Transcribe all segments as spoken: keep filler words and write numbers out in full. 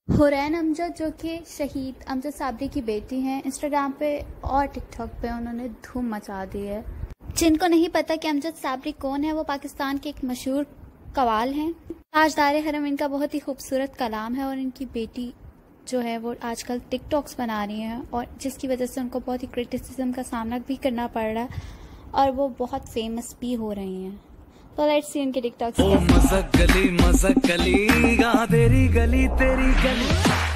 हुरैन अमजद जो कि शहीद अमजद साबरी की बेटी हैं, इंस्टाग्राम पे और टिकटॉक पे उन्होंने धूम मचा दी है। जिनको नहीं पता कि अमजद साबरी कौन है, वो पाकिस्तान के एक मशहूर कवाल हैं। ताजदार हरम इनका बहुत ही खूबसूरत कलाम है और इनकी बेटी जो है वो आजकल टिकटॉक्स बना रही हैं और जिसकी वजह से उनको बहुत ही क्रिटिसिज्म का सामना भी करना पड़ रहा है और वो बहुत फेमस भी हो रही हैं। तो लेट्स सी इनके टिकटॉक्स। ओ मज़क गली मज़क गली गा तेरी गली तेरी गली।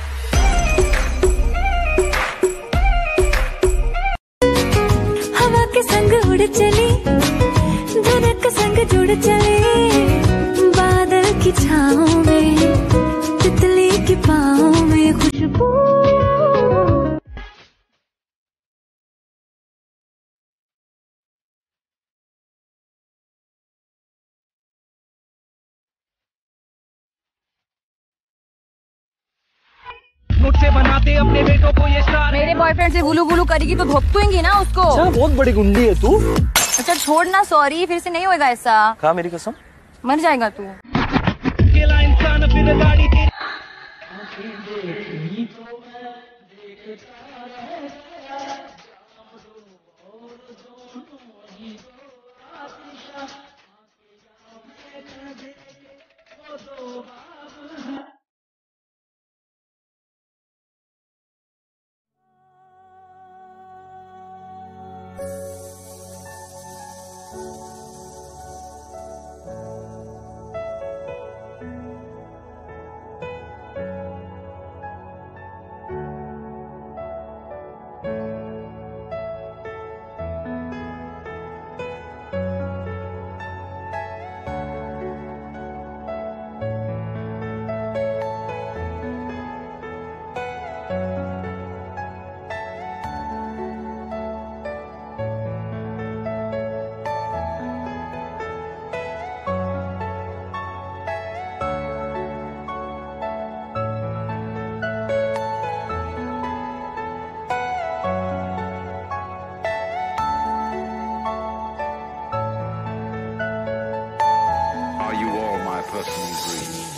हवा के संग उड़ चली, धड़क संग जुड़ चली, बादल की छाँव में, तितली की पाँव में खुशबू। मुझसे बनाते अपने बेटों को ये स्टार। मेरे बॉयफ्रेंड से गुलू गुलू करेगी तो धोपतूंगी ना उसको। अच्छा, बहुत बड़ी गुंडी है तू। अच्छा छोड़ ना, सॉरी, फिर से नहीं होएगा ऐसा। खा मेरी कसम, मर जाएगा तू। अकेला इंसान फिर गाड़ी तेरी। Are you all my personal dreams?